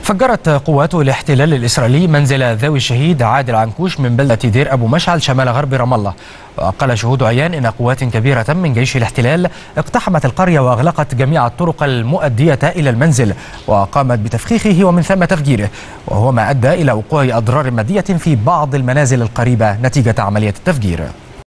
فجرت قوات الاحتلال الإسرائيلي منزل ذوي الشهيد عادل عنكوش من بلدة دير أبو مشعل شمال غرب رام الله. وقال شهود عيان إن قوات كبيرة من جيش الاحتلال اقتحمت القرية وأغلقت جميع الطرق المؤدية إلى المنزل وقامت بتفخيخه ومن ثم تفجيره، وهو ما أدى إلى وقوع أضرار مادية في بعض المنازل القريبة نتيجة عملية التفجير.